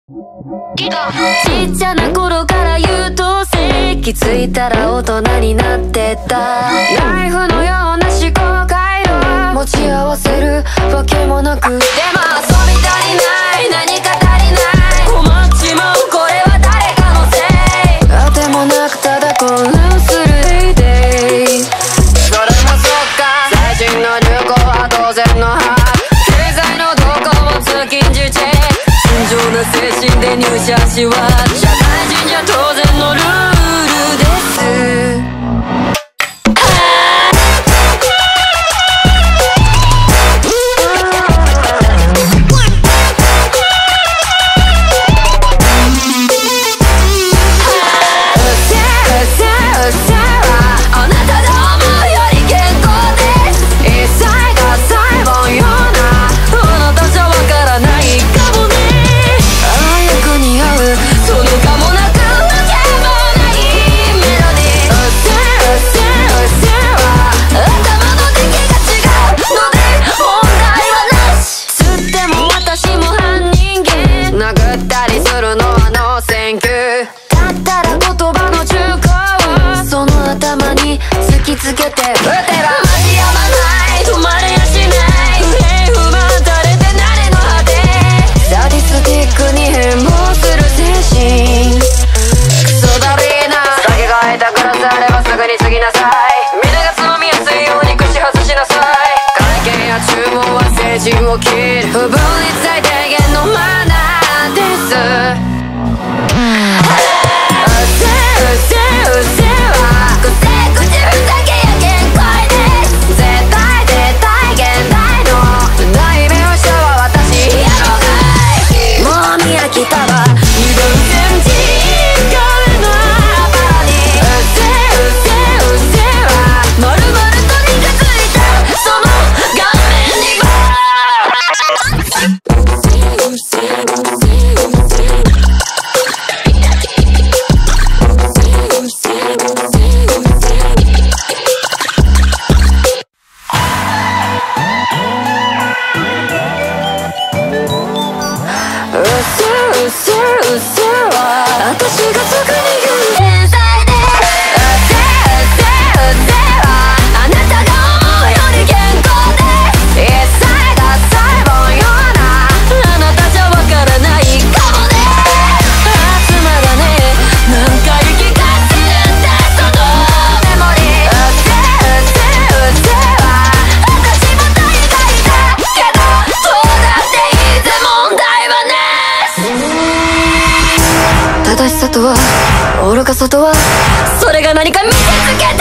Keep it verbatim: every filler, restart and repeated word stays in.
ちっちゃな頃から優等生、気づいたら大人になってた。ナイフのような思考回路持ち合わせるわけもなく、でも遊び足りない、何か足りない、困っちまう、これは誰かのせい。あてもなくただ混乱するデイデイ。それもそっか、最新の流行は当然のはず、経済の動向も通勤時チェック、純情な精神で入社しは社会人じゃ当然のルールです。つけて打てば間に合わない、止まれやしない、不平不満垂れて慣れの果て、サディスティックに変貌する精神、クソだりーな。酒が下手くらさればすぐに過ぎなさい、みんながつまみやすいように口外しなさい。会計や注文は政治を切る、不分率最低限のマナーです。うせうせうせはくせ口ふざけや限界です。絶対絶対現代の代名詞は私やろがい。もう見飽きたわ、二度戦時壁のバラに、うせうせうせはまるまると肉ついたその顔面にバー。うせうせうせうせうせうせは私がすぐに言う天才で、うせうせうせはあなたが思うより健康で、一切が細胞ようなあなたじゃわからないかもね。あ、妻がね、何回聞かせるんだそのメモリー。うせうせうせは私も大概だけど、どうだっていいぜ問題はね。正しさとは愚かさとは、それが何か見せつけて